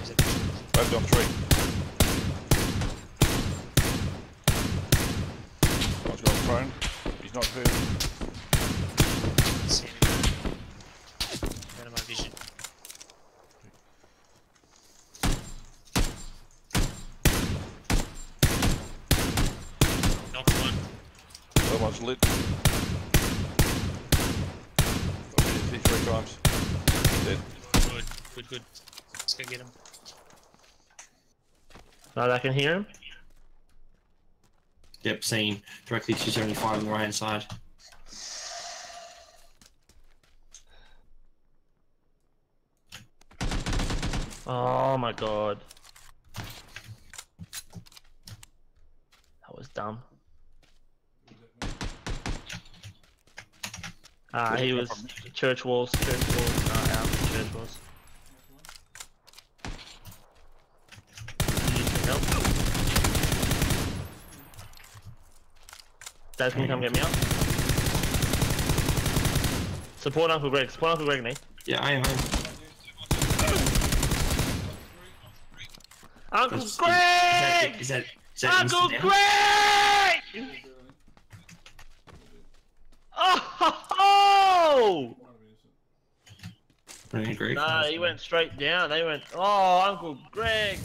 Both on 3. One's got a prone. He's not clear. See anything. Out of my vision. Knocked one. The other one's lit. I've hit 3 times. Dead. Good. Let's go get him. Right, I can hear him. Yep, seen. Directly 275 on the right hand side. Oh my god. That was dumb. He was church walls, out church walls. Need some help. Dad, can you come get me up? Support Uncle Greg, mate. Yeah, I am. Uncle Greg! Is that Uncle Greg! Oh! Greg? Nah, he went straight down. They went, oh, Uncle Greg!